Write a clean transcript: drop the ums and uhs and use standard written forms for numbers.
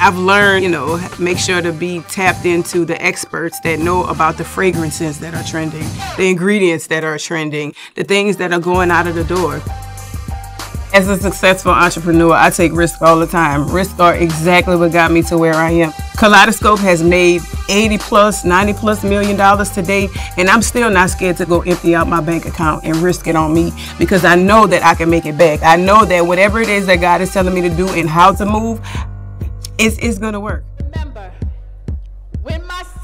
I've learned, you know, make sure to be tapped into the experts that know about the fragrances that are trending, the ingredients that are trending, the things that are going out of the door. As a successful entrepreneur, I take risks all the time. Risks are exactly what got me to where I am. Kaleidoscope has made $80+ million to date, and I'm still not scared to go empty out my bank account and risk it on me, because I know that I can make it back. I know that whatever it is that God is telling me to do and how to move, it's gonna work. Remember, when my